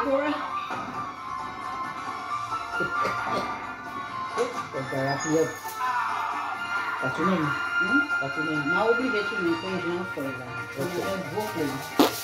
Cora? What's your name? Mas ouvir ver também, feijão, coisa. Eu vou comer.